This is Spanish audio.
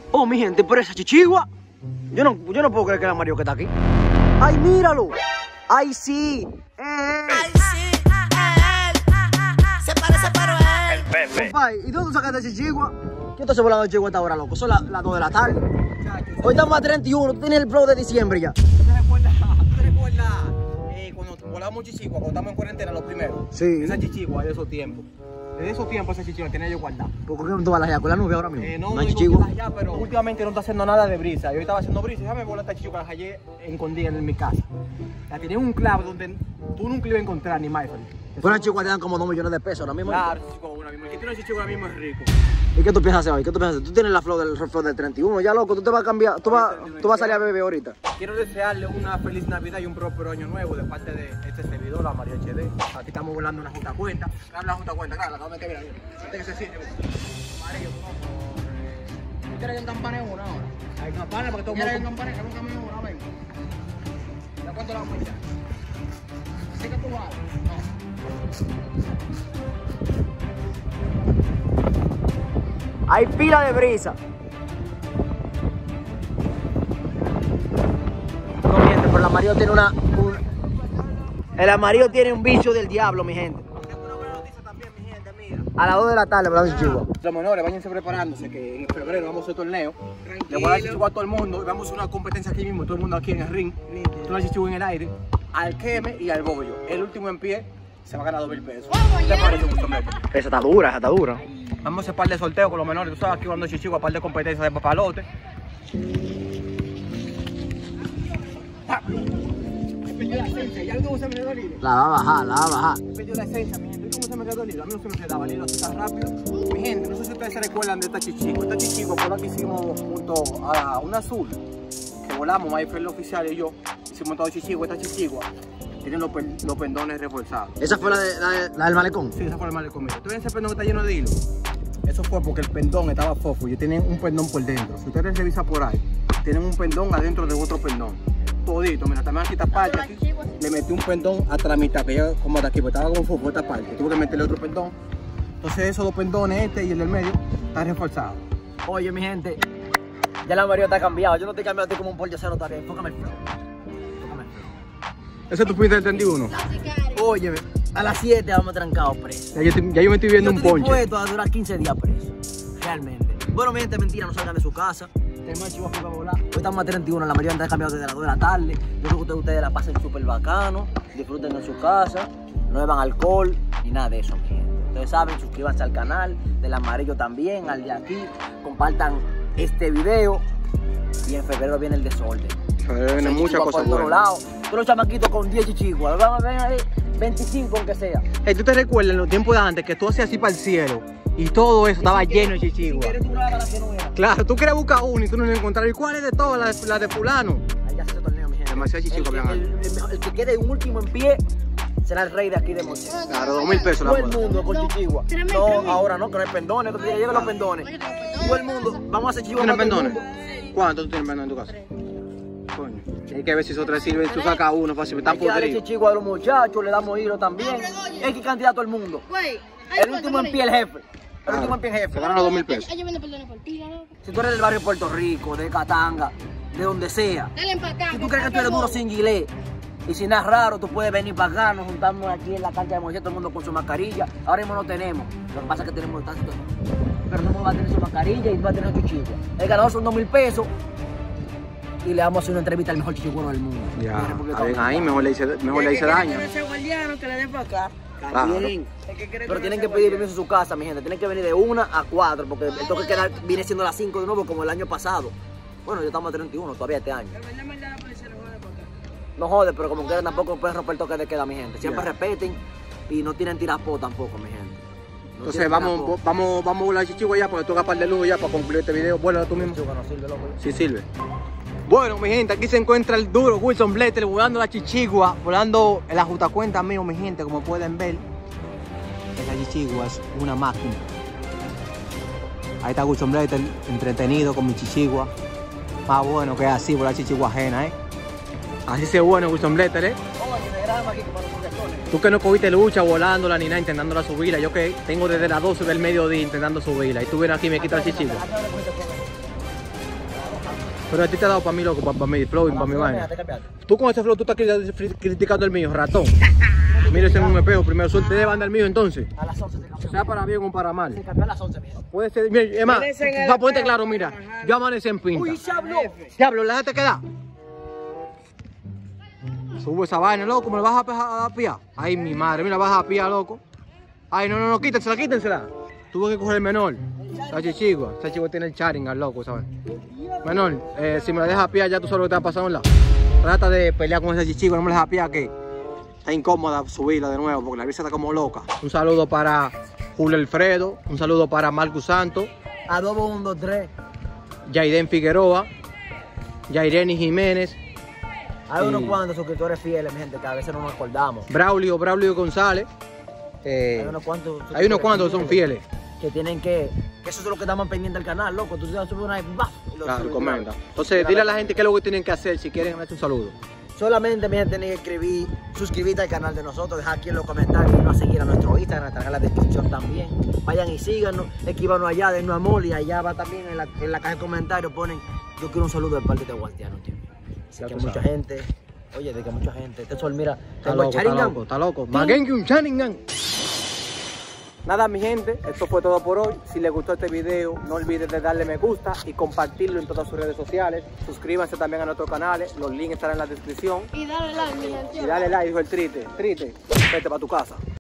Oh, mi gente, pero esa chichigua. Yo no puedo creer que es la Mario que está aquí. ¡Ay, míralo! ¡Ay, sí! Ay, sí, se parece pero él. El Pepe. Compadre, ¿y dónde tú sacaste ese chichigua? ¿Qué estás volando de chichigua a esta hora, loco? Son las 2 de la tarde. Hoy estamos a 31, tú tienes el flow de diciembre ya. ¿Tú te recuerdas cuando volamos chichigua, cuando estamos en cuarentena los primeros? Sí. Esa chichigua de esos tiempos. Desde esos tiempos esa chichigua tenía yo guardada. ¿Por qué no tú vas allá con la nube ahora mismo? No hay digo chichigua. que allá, pero últimamente no está haciendo nada de brisa. Yo estaba haciendo brisa y déjame volar esta chichigua, la hallé escondida en mi casa. La tenía en un clavo donde tú nunca ibas a encontrar ni más. Pero una chichigua te dan como 2 millones de pesos ahora mismo. Claro, chichigua una misma. El que tiene una chichigua ahora mismo es rico. ¿Y qué tú piensas hacer hoy? ¿Qué tú piensas hacer? Tú tienes la flow del 31, ya loco, tú te vas a cambiar, tú vas a salir a beber ahorita. Quiero desearle una feliz Navidad y un próspero año nuevo de parte de este servidor, la Mario HD. Aquí estamos volando una junta cuenta. Habla la junta cuenta, claro, la acabo de meter, mira. Este que se siente. Amarillo, ¿tú quieres que encampane una ahora? Hay campana porque todo el mundo... ¿Quieres que encampane? Que nunca me una, venga. ¿De cuánto la vamos a echar? ¿Así que tú vas? Hay pila de brisa. No miente, pero el amarillo tiene el amarillo tiene un bicho del diablo, mi gente. Tengo una buena noticia también, mi gente, mira. A las 2 de la tarde, ¿verdad, chichigua? Los menores, váyanse preparándose que en febrero vamos a hacer torneo. Le voy a dar chichigua a todo el mundo y vamos a hacer una competencia aquí mismo, todo el mundo aquí en el ring. Tú la chichigua en el aire, al queme y al bollo. El último en pie se va a ganar 2.000 pesos. ¿Qué parece, Gustavo? Esa está dura, esa está dura. Vamos a hacer par de sorteos con los menores. Tú sabes, aquí jugando chichigua, par de competencias de papalote. Perdió la esencia, ¿ya cómo se me quedó el hilo? La va a bajar, la va a bajar. Perdió la esencia, mi gente. ¿Cómo se me quedó el hilo? A mí no se me quedaba el hilo así tan rápido. Mi gente, no sé si ustedes se recuerdan de esta chichigua. Esta chichigua fue la que hicimos junto a una azul. Que volamos, Mayfer oficial y yo. Hicimos todo chichigua, esta chichigua. Tienen los pendones reforzados. ¿Esa fue la del malecón? Sí, esa fue el malecón. Mira, ¿tú ves ese pendón que está lleno de hilo? Eso fue porque el pendón estaba fofo y tienen un pendón por dentro. Si ustedes revisan por ahí, tienen un pendón adentro de otro pendón. Todito, mira, también aquí esta parte, aquí, le metí un pendón atrás la mitad, que ya como de aquí, porque estaba como fofo esta parte. Tuve que meterle otro pendón. Entonces esos dos pendones, este y el del medio, están reforzados. Oye, mi gente, ya la Mario está cambiado. Yo no te he cambiado a ti como un pollo-cero todavía. Enfócame el flow. Ese es tu pinta del 31. Óyeme, a las 7 vamos trancados presos. Ya yo me estoy viendo un ponche. Yo estoy dispuesto a durar 15 días preso. Realmente. Bueno, mi gente, mentira, no salgan de su casa. Tenemos chivo a volar. Hoy estamos a 31, la mayoría está cambiado desde las 2 de la tarde. Yo creo que ustedes la pasen súper bacano, disfruten en su casa, no beban alcohol ni nada de eso, mi gente. Ustedes saben, suscríbanse al canal, del amarillo también, al de aquí, compartan este video y en febrero viene el desorden. Vienen muchas cosas buenas. Todos los chamaquitos con 10 chichiguas, van a ver ahí 25 aunque sea. Hey, ¿tú te recuerdas en los tiempos de antes que tú hacías así para el cielo y todo eso estaba lleno de chichigua? Claro, tú querías buscar uno y tú no lo encontrabas. ¿Y cuál es de todas? La de fulano. Ahí ya se torneo, mi gente. Demasiado chichigua, el que quede un último en pie será el rey de aquí de Moche. Claro, 2.000 pesos la Todo el mundo con chichigua. No, ahora no, que no hay pendones, que lleven los pendones. Todo el mundo, vamos a hacer chichigua. ¿Tienes pendones? ¿Cuántos tú tienes pendones en tu casa? Coño, hay que ver si esos 3 sirven, tú sacas uno fácil, me están podridos. Hay que darle chichigua a los muchachos, le damos hilo también. Hay que candidato a todo el mundo. El último en pie el jefe. El último en pie el jefe. Se ganan los 2.000 pesos. Si tú eres del barrio de Puerto Rico, de Catanga, de donde sea, si tú crees que tú eres duro sin gilet y sin nada raro, tú puedes venir para acá, nos juntamos aquí en la cancha de Moche, todo el mundo con su mascarilla. Ahora mismo no tenemos, lo que pasa es que tenemos esta situación. Pero no va a tener su mascarilla y va a tener su chichigua. El ganador son 2.000 pesos y le vamos a hacer una entrevista al mejor chichiguano del mundo. Ya, ahí mejor le hice daño. Ese guardiano que le den para acá. Claro. Pero tienen que pedir permiso en su casa, mi gente. Tienen que venir de 1 a 4, porque el toque queda viene siendo las 5 de nuevo, como el año pasado. Bueno, ya estamos a 31 todavía este año. No jode, pero como que tampoco pueden romper el toque de queda, mi gente. Siempre respeten y no tienen tiraspó tampoco, mi gente. No entonces vamos a volar chichigua ya, porque toca par de luz ya para concluir este video. Vuélalo tú mismo. No sirve, loco. Sí sirve. Bueno, mi gente, aquí se encuentra el duro Wilson Bletter volando la chichigua, volando el ajutacuenta mío, mi gente, como pueden ver. Esta chichigua es una máquina. Ahí está Wilson Bletter entretenido con mi chichigua. Más bueno que así, volar chichigua ajena, Así se bueno Wilson Bletter, Oye, me graba aquí para los contestones. Tú que no cogiste lucha volándola ni nada, intentándola subirla. Yo que tengo desde las 12 del mediodía intentando subirla. Y tú vienes aquí y me quitas la chichigua. Pero a ti te ha dado para mí, loco, para mi flow y para mi vaina. Tú con ese flow, tú estás criticando el mío, ratón. Mírese en un espejo primero, suerte de banda el mío entonces. A las 11 se cambió. Sea para bien o para mal. Se cambió a las 11, mira. Puede ser, mira, es más, para ponerte claro, mira, yo amanecí en pinta. Uy, se habló. Diablo, la te queda. Subo esa vaina, loco, me la vas a pillar. Ay, mi madre, mira, vas a pillar, loco. Ay, no, quítensela. Tuve que coger el menor. Esa chichigua tiene el charinga, loco, ¿sabes? Menor, si me la dejas pillar, ya tú sabes lo que te va a pasar, ¿verdad? Trata de pelear con esa chichigua, no me la dejas pillar, que está incómoda subirla de nuevo, porque la vista está como loca. Un saludo para Julio Alfredo, un saludo para Marcus Santos. Adobo 1, 2, 3. Yairén Figueroa, Yaireni Jiménez. Hay unos cuantos suscriptores fieles, mi gente, que a veces no nos acordamos. Braulio González. Hay unos cuantos que son fieles. Que tienen que eso es lo que estamos pendientes del canal, loco. Tú te vas a subir una y ¡baf! Claro, comenta. Entonces, dile a la gente qué es lo que tienen que hacer si quieren darse un saludo. Solamente, mi gente, tienen que suscribirte al canal de nosotros, dejar aquí en los comentarios y no a seguir a nuestro Instagram, estará en la descripción también. Vayan y síganos, escríbanos allá, denos amor y allá va también en la caja de comentarios ponen, yo quiero un saludo del parque de Guardiano, tío. Así que mucha gente, oye, de que mucha gente, este sol, mira, Está loco. Más que un Sharingan. Nada, mi gente, esto fue todo por hoy. Si les gustó este video, no olviden de darle me gusta y compartirlo en todas sus redes sociales. Suscríbanse también a nuestros canales, los links estarán en la descripción. Y dale like, mi gente. Y dale like, dijo el Trite, vete para tu casa.